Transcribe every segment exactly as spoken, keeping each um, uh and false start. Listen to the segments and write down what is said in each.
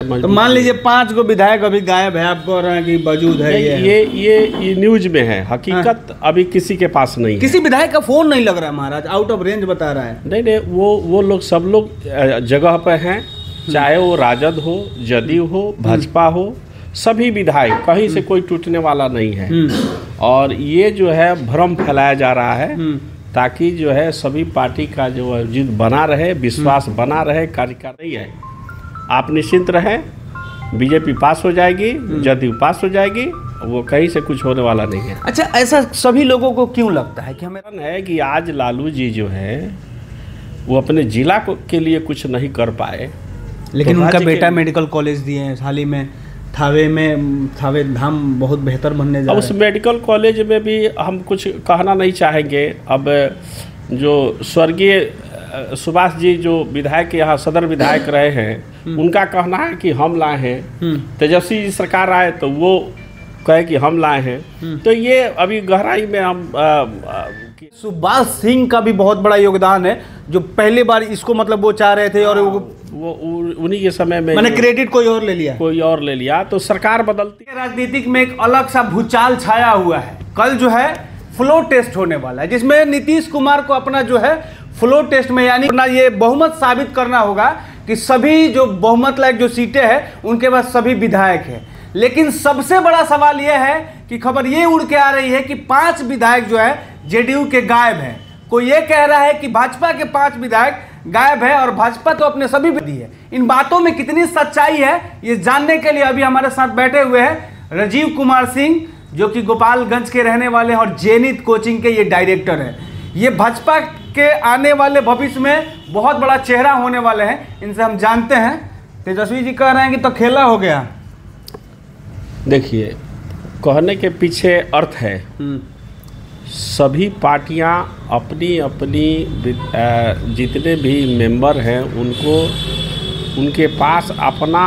तो मान लीजिए पांच गो विधायक अभी गायब है, आप कह रहे हैं कि वजूद है। ये ये ये ये न्यूज में है, हकीकत हाँ। अभी किसी के पास नहीं किसी है। विधायक का फोन नहीं लग रहा है महाराज, आउट ऑफ रेंज बता रहा है। नहीं नहीं, वो वो लोग सब लोग जगह पे हैं, चाहे वो राजद हो, जदयू हो, भाजपा हो, सभी विधायक, कहीं से कोई टूटने वाला नहीं है। और ये जो है भ्रम फैलाया जा रहा है ताकि जो है सभी पार्टी का जो वजूद बना रहे, विश्वास बना रहे, कार्यकारिणी है। आप निश्चिंत रहें, बीजेपी पास हो जाएगी, जदयू पास हो जाएगी, वो कहीं से कुछ होने वाला नहीं है। अच्छा, ऐसा सभी लोगों को क्यों लगता है कि हमें है कि आज लालू जी जो है वो अपने जिला को के लिए कुछ नहीं कर पाए, लेकिन तो उनका बेटा मेडिकल कॉलेज दिए हैं हाल ही में, थावे में थावे धाम बहुत बेहतर बनने जा रहा है। उस मेडिकल कॉलेज में भी हम कुछ कहना नहीं चाहेंगे। अब जो स्वर्गीय सुभाष जी जो विधायक यहाँ सदर विधायक रहे हैं, उनका कहना है कि हम लाए हैं, तेजस्वी जी सरकार आए तो वो कहे कि हम लाए हैं। तो ये अभी गहराई में हम सुभाष सिंह का भी बहुत बड़ा योगदान है, जो पहली बार इसको मतलब वो चाह रहे थे और वो वो उन्हीं के समय में मैंने क्रेडिट कोई और ले लिया कोई और ले लिया तो सरकार बदलती। राजनीतिक में एक अलग सा भूचाल छाया हुआ है। कल जो है फ्लो टेस्ट होने वाला है, जिसमें नीतीश कुमार को अपना जो है फ्लो टेस्ट में यानी अपना ये बहुमत साबित करना होगा कि सभी जो बहुमत लायक जो सीटें हैं उनके पास सभी विधायक हैं। लेकिन सबसे बड़ा सवाल यह है कि खबर ये उड़ के आ रही है कि पांच विधायक जो है जेडीयू के गायब हैं। कोई ये कह रहा है कि भाजपा के पांच विधायक गायब है और भाजपा तो अपने सभी दी है। इन बातों में कितनी सच्चाई है ये जानने के लिए अभी हमारे साथ बैठे हुए हैं राजीव कुमार सिंह, जो कि गोपालगंज के रहने वाले हैं और जेनित कोचिंग के ये डायरेक्टर हैं। ये भाजपा के आने वाले भविष्य में बहुत बड़ा चेहरा होने वाले हैं, इनसे हम जानते हैं। तेजस्वी जी कह रहे हैं कि तो खेला हो गया। देखिए, कहने के पीछे अर्थ है, सभी पार्टियां अपनी अपनी जितने भी मेंबर हैं उनको उनके पास अपना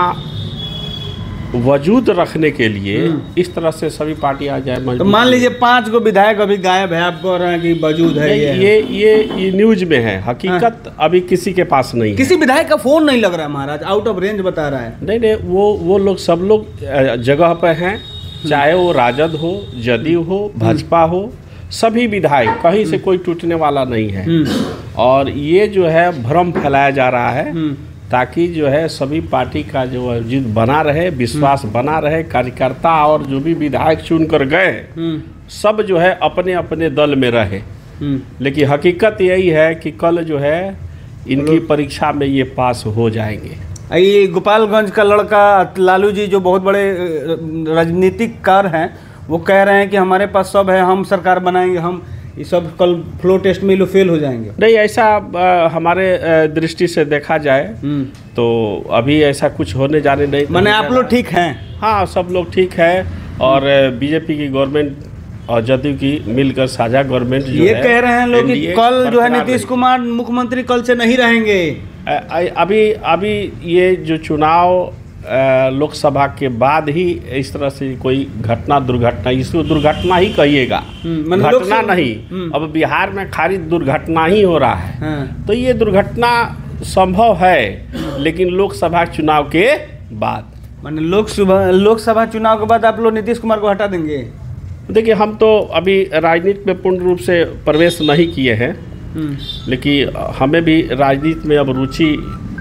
वजूद रखने के लिए इस तरह से सभी पार्टियां आ जाए। तो मान लीजिए पांच गो विधायक अभी गायब है, आप कह रहे हैं कि वजूद है। ये ये ये ये न्यूज में है, हकीकत हाँ। अभी किसी के पास नहीं है। किसी विधायक का फोन नहीं लग रहा है महाराज, आउट ऑफ रेंज बता रहा है। नहीं नहीं, वो वो लोग सब लोग जगह पे हैं, चाहे वो राजद हो, जदयू हो, भाजपा हो, सभी विधायक, कहीं से कोई टूटने वाला नहीं है। और ये जो है भ्रम फैलाया जा रहा है ताकि जो है सभी पार्टी का जो वजूद बना रहे, विश्वास बना रहे, कार्यकर्ता और जो भी विधायक चुन कर गए सब जो है अपने अपने दल में रहे। लेकिन हकीकत यही है कि कल जो है इनकी परीक्षा में ये पास हो जाएंगे। ये गोपालगंज का लड़का लालू जी जो बहुत बड़े राजनीतिक कार हैं, वो कह रहे हैं कि हमारे पास सब है, हम सरकार बनाएंगे, हम ये सब कल फ्लो टेस्ट में लो फेल हो जाएंगे। नहीं, ऐसा आ, हमारे दृष्टि से देखा जाए तो अभी ऐसा कुछ होने जाने नहीं। माने आप लोग ठीक हैं? हाँ, सब लोग ठीक है। और बीजेपी की गवर्नमेंट और जदयू की मिलकर साझा गवर्नमेंट जो ये है, कह रहे हैं लोग कि कल जो है नीतीश कुमार मुख्यमंत्री कल से नहीं रहेंगे। अभी अभी ये जो चुनाव लोकसभा के बाद ही इस तरह से कोई घटना दुर्घटना, इसको दुर्घटना ही कहिएगा, घटना नहीं। अब बिहार में खाली दुर्घटना ही हो रहा है, तो ये दुर्घटना संभव है लेकिन लोकसभा चुनाव के बाद। माने लोकसभा लोकसभा चुनाव के बाद आप लोग नीतीश कुमार को हटा देंगे? देखिए, हम तो अभी राजनीति में पूर्ण रूप से प्रवेश नहीं किए हैं, लेकिन हमें भी राजनीति में अब रुचि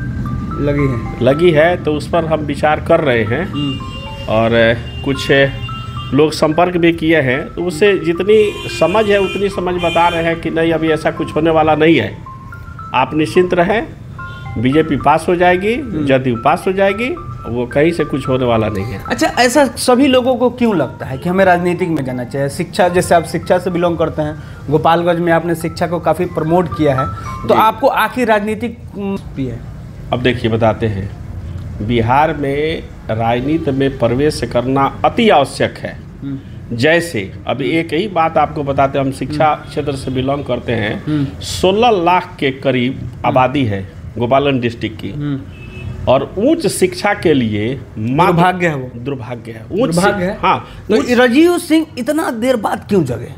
लगी है लगी है तो उस पर हम विचार कर रहे हैं। और कुछ लोग संपर्क भी किए हैं, तो उससे जितनी समझ है उतनी समझ बता रहे हैं कि नहीं, अभी ऐसा कुछ होने वाला नहीं है। आप निश्चिंत रहें, बीजेपी पास हो जाएगी, जदयू पास हो जाएगी, वो कहीं से कुछ होने वाला नहीं है। अच्छा, ऐसा सभी लोगों को क्यों लगता है कि हमें राजनीतिक में जाना चाहिए? शिक्षा, जैसे आप शिक्षा से बिलोंग करते हैं, गोपालगंज में आपने शिक्षा को काफ़ी प्रमोट किया है, तो आपको आखिर राजनीतिक भी है? अब देखिए, बताते हैं, बिहार में राजनीति में प्रवेश करना अति आवश्यक है। जैसे अभी एक ही बात आपको बताते हैं, हम शिक्षा क्षेत्र से बिलोंग करते हैं, सोलह लाख के करीब आबादी है गोपालगंज डिस्ट्रिक्ट की, और उच्च शिक्षा के लिए दुर्भाग्य है, वो दुर्भाग्य है, उच्च दुर्भाग्य है। हाँ, तो राजीव सिंह इतना देर बाद क्यों जगे?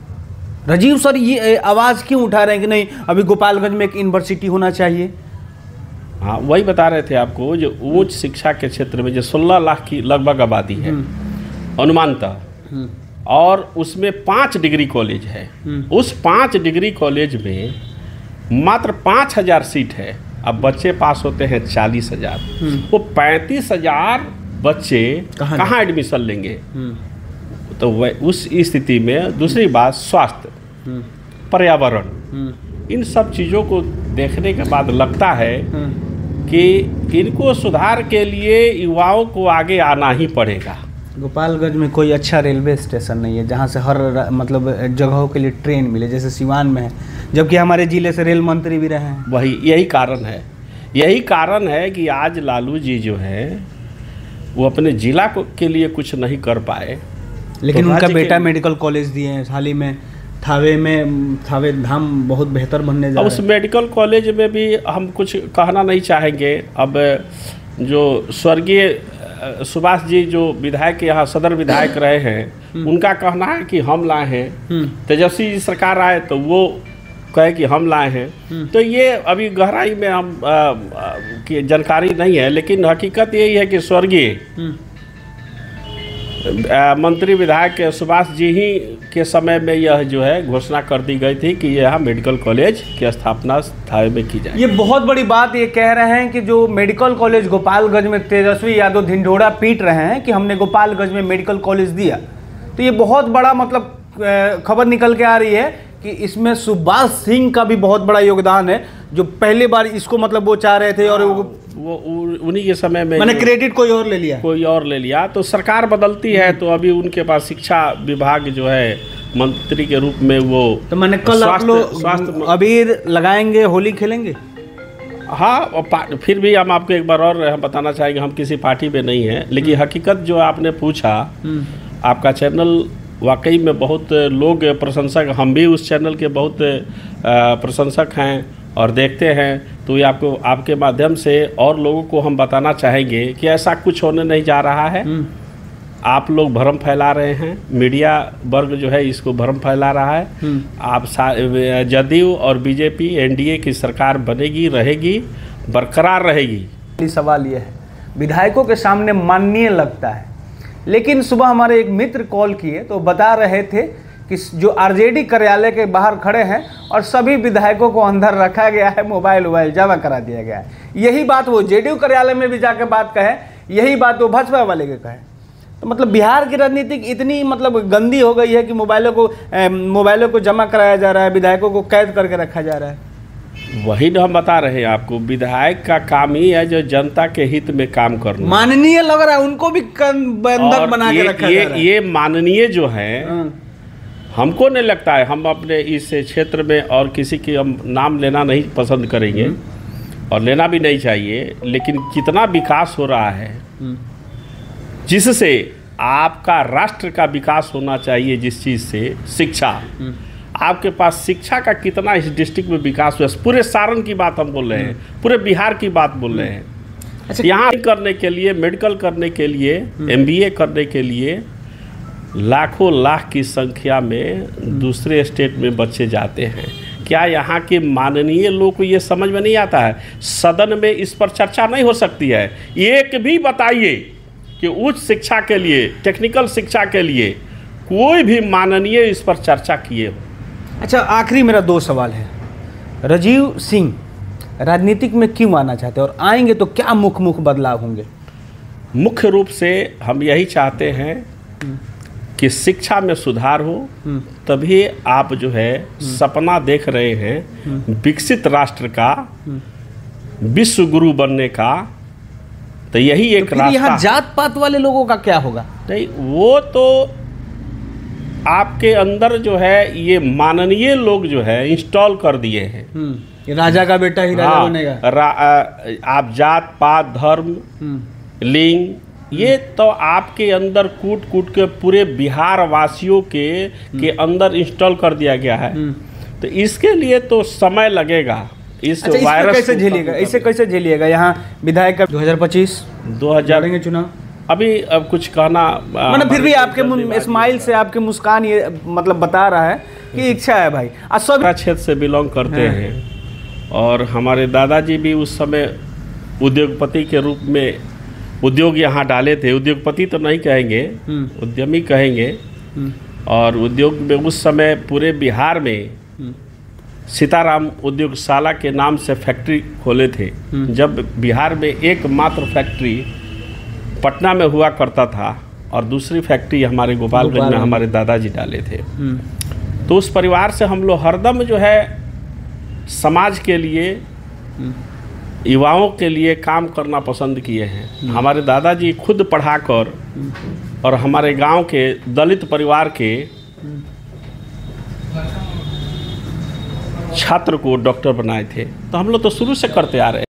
राजीव सर ये आवाज़ क्यों उठा रहे हैं कि नहीं अभी गोपालगंज में एक यूनिवर्सिटी होना चाहिए? हाँ, वही बता रहे थे आपको, जो उच्च शिक्षा के क्षेत्र में जो सोलह लाख की लगभग आबादी है अनुमानतः, और उसमें पाँच डिग्री कॉलेज है। उस पाँच डिग्री कॉलेज में मात्र पाँच हजार सीट है, अब बच्चे पास होते हैं चालीस हजार। वो पैंतीस हजार बच्चे कहाँ एडमिशन लेंगे? तो वह उस स्थिति में दूसरी बात स्वास्थ्य, पर्यावरण, इन सब चीज़ों को देखने के बाद लगता है कि इनको सुधार के लिए युवाओं को आगे आना ही पड़ेगा। गोपालगंज में कोई अच्छा रेलवे स्टेशन नहीं है जहाँ से हर मतलब जगहों के लिए ट्रेन मिले, जैसे सिवान में है, जबकि हमारे जिले से रेल मंत्री भी रहे हैं। वही यही कारण है, यही कारण है कि आज लालू जी जो है वो अपने जिला को के लिए कुछ नहीं कर पाए। लेकिन तो उनका बेटा मेडिकल कॉलेज दिए हैं हाल ही में, थावे में थावे धाम बहुत बेहतर बनने जा रहा है। उस मेडिकल कॉलेज में भी हम कुछ कहना नहीं चाहेंगे। अब जो स्वर्गीय सुभाष जी जो विधायक यहाँ सदर विधायक रहे हैं, उनका कहना है कि हम लाए हैं, तेजस्वी जी सरकार आए तो वो कहे कि हम लाए हैं। तो ये अभी गहराई में हम आ, आ, की जानकारी नहीं है, लेकिन हकीकत यही है कि स्वर्गीय मंत्री विधायक सुभाष जी ही के समय में यह जो है घोषणा कर दी गई थी कि यहाँ मेडिकल कॉलेज की स्थापना थावे में की जाए। ये बहुत बड़ी बात ये कह रहे हैं कि जो मेडिकल कॉलेज गोपालगंज में तेजस्वी यादव ढिंढोरा पीट रहे हैं कि हमने गोपालगंज में मेडिकल कॉलेज दिया, तो ये बहुत बड़ा मतलब खबर निकल के आ रही है कि इसमें सुभाष सिंह का भी बहुत बड़ा योगदान है, जो पहली बार इसको मतलब वो चाह रहे थे और वो उन्हीं के समय में मैंने क्रेडिट कोई और ले लिया कोई और ले लिया। तो सरकार बदलती है तो अभी उनके पास शिक्षा विभाग जो है मंत्री के रूप में वो, तो मैंने कल आप लोग स्वास्थ्य अबीर लगाएंगे, होली खेलेंगे। हाँ, फिर भी हम आपको एक बार और हम बताना चाहेंगे, हम किसी पार्टी में नहीं हैं, लेकिन हकीकत जो आपने पूछा, आपका चैनल वाकई में बहुत लोग प्रशंसक, हम भी उस चैनल के बहुत प्रशंसक हैं और देखते हैं। तो ये आपको आपके माध्यम से और लोगों को हम बताना चाहेंगे कि ऐसा कुछ होने नहीं जा रहा है। आप लोग भ्रम फैला रहे हैं, मीडिया वर्ग जो है इसको भ्रम फैला रहा है। आप जदयू और बीजेपी एनडीए की सरकार बनेगी, रहेगी, बरकरार रहेगी। सवाल ये है, विधायकों के सामने माननीय लगता है, लेकिन सुबह हमारे एक मित्र कॉल किए तो बता रहे थे कि जो आरजेडी कार्यालय के बाहर खड़े हैं और सभी विधायकों को अंदर रखा गया है, मोबाइल वोबाइल जमा करा दिया गया है। यही बात वो जेडीयू कार्यालय में भी जाकर बात कहे, यही बात वो भाजपा वाले के कहे। तो मतलब बिहार की राजनीति इतनी मतलब गंदी हो गई है कि मोबाइलों को मोबाइलों को जमा कराया जा रहा है, विधायकों को कैद करके रखा जा रहा है। वही तो हम बता रहे हैं आपको, विधायक का काम ही है जो जनता के हित में काम करना। माननीय लग रहा है, उनको भी बंधक बना के रखा ये, जा रहा है। ये माननीय जो है, हमको नहीं लगता है, हम अपने इस क्षेत्र में और किसी की हम नाम लेना नहीं पसंद करेंगे और लेना भी नहीं चाहिए, लेकिन कितना विकास हो रहा है जिससे आपका राष्ट्र का विकास होना चाहिए। जिस चीज़ से शिक्षा, आपके पास शिक्षा का कितना इस डिस्ट्रिक्ट में विकास हुआ, पूरे सारण की बात हम बोल रहे हैं, पूरे बिहार की बात बोल रहे हैं। अच्छा, यहाँ करने के लिए, मेडिकल करने के लिए, एमबीए करने के लिए लाखों लाख की संख्या में दूसरे स्टेट में बच्चे जाते हैं। क्या यहाँ के माननीय लोग को ये समझ में नहीं आता है? सदन में इस पर चर्चा नहीं हो सकती है। एक भी बताइए कि उच्च शिक्षा के लिए, टेक्निकल शिक्षा के लिए कोई भी माननीय इस पर चर्चा किए हो? अच्छा, आखिरी मेरा दो सवाल है। राजीव सिंह राजनीतिक में क्यों आना चाहते हैं और आएंगे तो क्या मुख्य मुख्य बदलाव होंगे? मुख्य रूप से हम यही चाहते हैं कि शिक्षा में सुधार हो, तभी आप जो है सपना देख रहे हैं विकसित राष्ट्र का, विश्व गुरु बनने का, तो यही एक तो रास्ता। यहाँ जात पात वाले लोगों का क्या होगा? नहीं, वो तो आपके अंदर जो है ये माननीय लोग जो है इंस्टॉल कर दिए हैं। राजा का बेटा ही राजा बनेगा। रा, आप जात पात, धर्म, लिंग, ये तो आपके अंदर कूट कूट के पूरे बिहार वासियों के के अंदर इंस्टॉल कर दिया गया है। तो इसके लिए तो समय लगेगा। इस अच्छा, वायरस कैसे झेलिएगा, इसे कैसे झेलिएगा? यहाँ विधायक का दो हजार पच्चीस दो हजार चुनाव, अभी अब कुछ कहना मतलब फिर भी आपके स्माइल से, आपके मुस्कान ये मतलब बता रहा है कि इच्छा है भाई। सब क्षेत्र से बिलोंग करते हैं और हमारे दादाजी भी उस समय उद्योगपति के रूप में उद्योग यहाँ डाले थे। उद्योगपति तो नहीं कहेंगे, उद्यमी कहेंगे। और उद्योग में उस समय पूरे बिहार में सीताराम उद्योगशाला के नाम से फैक्ट्री खोले थे। जब बिहार में एकमात्र फैक्ट्री पटना में हुआ करता था और दूसरी फैक्ट्री हमारे गोपालगंज में हमारे दादाजी डाले थे। तो उस परिवार से हम लोग हरदम जो है समाज के लिए, युवाओं के लिए काम करना पसंद किए हैं। हमारे दादाजी खुद पढ़ाकर और हमारे गांव के दलित परिवार के छात्र को डॉक्टर बनाए थे। तो हम लोग तो शुरू से करते आ रहे हैं।